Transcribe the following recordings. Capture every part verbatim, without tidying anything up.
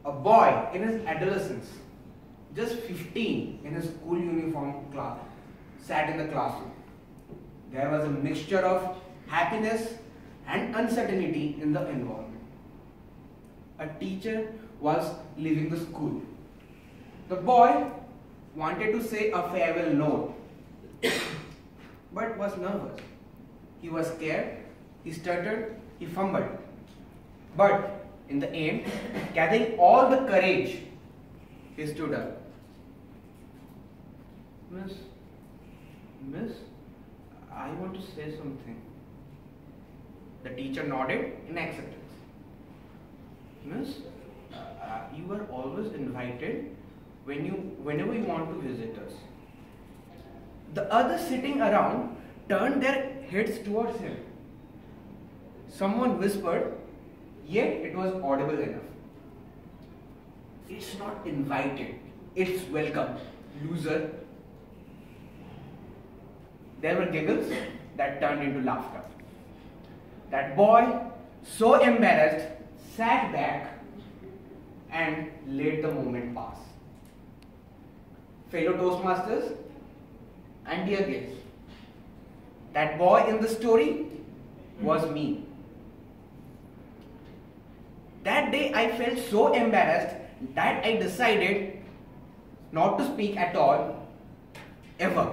a boy in his adolescence, just fifteen, in his school uniform class, sat in the classroom. There was a mixture of happiness and uncertainty in the environment. A teacher was leaving the school. The boy wanted to say a farewell note, but was nervous. He was scared, he stuttered, he fumbled. But in the end, gathering all the courage, he stood up. Miss, Miss, I want to say something. The teacher nodded in acceptance. Miss, uh, you were always invited when you, whenever you want to visit us. The others sitting around turned their heads towards him. Someone whispered, yet it was audible enough. It's not invited, it's welcome, loser. There were giggles that turned into laughter. That boy, so embarrassed, sat back and let the moment pass. Fellow Toastmasters and dear guests, that boy in the story was me. That day I felt so embarrassed that I decided not to speak at all, ever.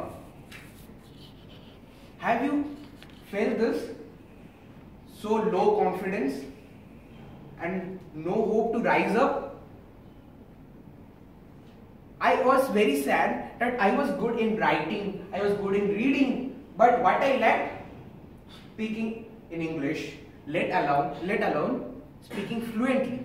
Have you felt this? So low confidence and no hope to rise up? I was very sad that I was good in writing, I was good in reading, but what I lacked? Speaking in English, let alone, let alone speaking fluently.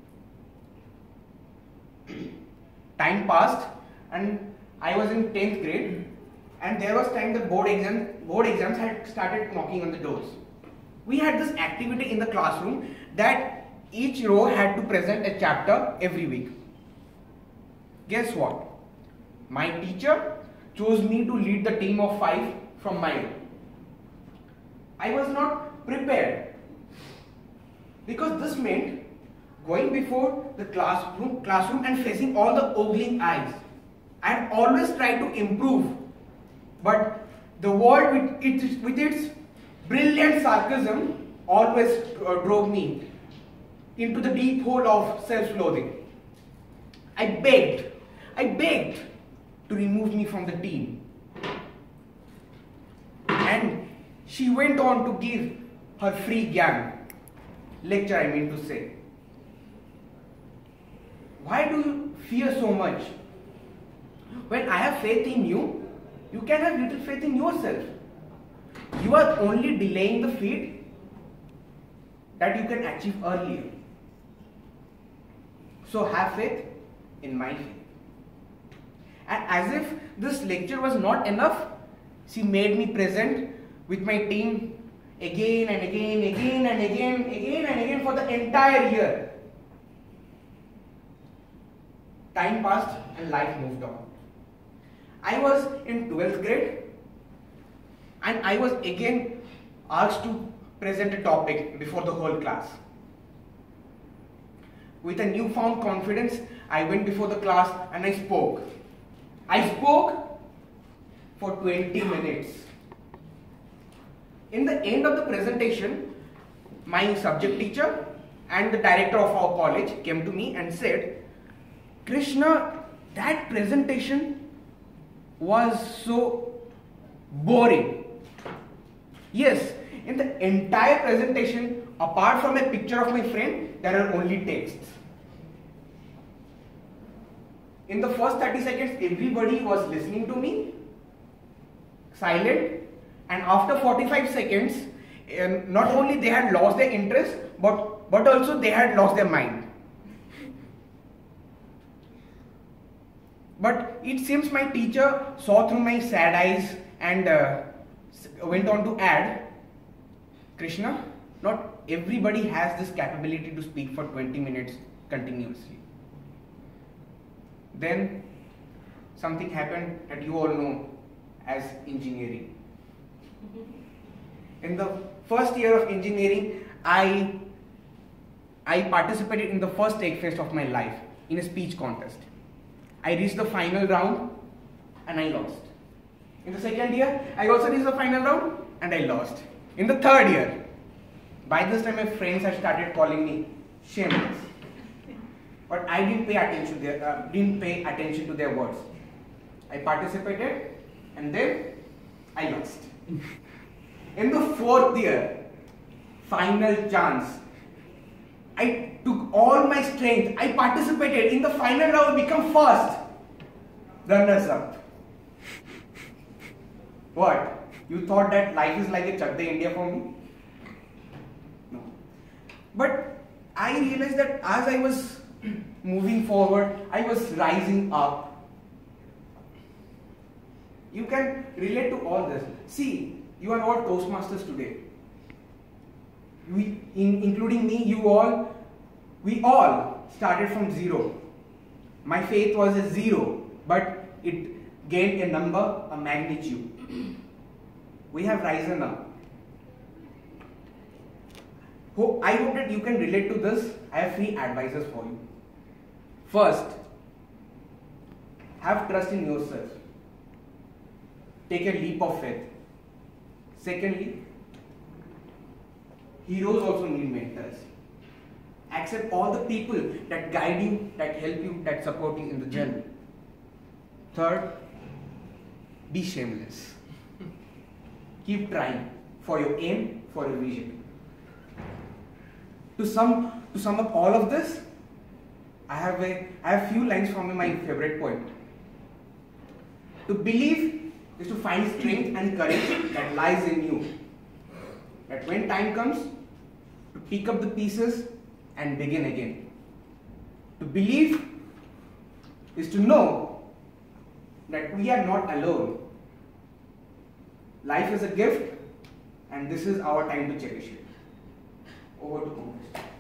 Time passed and I was in tenth grade, and there was time the board exam, board exams had started knocking on the doors. We had this activity in the classroom that each row had to present a chapter every week. Guess what? My teacher chose me to lead the team of five from my row. I was not prepared because this meant going before the classroom, classroom and facing all the ogling eyes. I had always tried to improve, but the world with its, with its brilliant sarcasm always uh, drove me into the deep hole of self-loathing. I begged, I begged to remove me from the team. And she went on to give her free gyan, lecture I mean to say. Why do you fear so much? When I have faith in you, you can have little faith in yourself. You are only delaying the feat that you can achieve earlier. So have faith in my faith. And as if this lecture was not enough, she made me present with my team again and again, again and again, again and again for the entire year. Time passed and life moved on. I was in twelfth grade and I was again asked to present a topic before the whole class. With a newfound confidence, I went before the class and I spoke. I spoke for twenty minutes. In the end of the presentation, my subject teacher and the director of our college came to me and said, Krishna, that presentation was so boring. Yes, in the entire presentation, apart from a picture of my friend, there are only texts. In the first thirty seconds, everybody was listening to me, silent, and after forty-five seconds, um, not only they had lost their interest, but, but also they had lost their mind. But it seems my teacher saw through my sad eyes and uh, went on to add, Krishna, not everybody has this capability to speak for twenty minutes continuously. Then something happened that you all know as engineering. In the first year of engineering, I I participated in the first Tech Fest of my life in a speech contest. I reached the final round and I lost. In the second year, I also reached the final round and I lost. In the third year, by this time my friends had started calling me shameless. But I didn't pay attention to their, uh, didn't pay attention to their words. I participated and then I lost. In the fourth year, final chance, I took all my strength. I participated in the final round, become first. Runners up. What? You thought that life is like a Chak De India for me? No. But I realized that as I was moving forward, I was rising up. You can relate to all this. See, you are all Toastmasters today. We, in, including me, you all, we all started from zero. My faith was a zero, but it gained a number, a magnitude. We have risen up. I hope that you can relate to this. I have three advices for you. First, have trust in yourself. Take a leap of faith. Secondly, heroes also need mentors. Accept all the people that guide you, that help you, that support you in the journey. Third, be shameless. Keep trying for your aim, for your vision. To sum, to sum up all of this, I have a, I have few lines from my favorite poem. To believe is to find strength and courage that lies in you. That when time comes, to pick up the pieces and begin again. To believe is to know that we are not alone. Life is a gift and this is our time to cherish it. Over to Pankaj.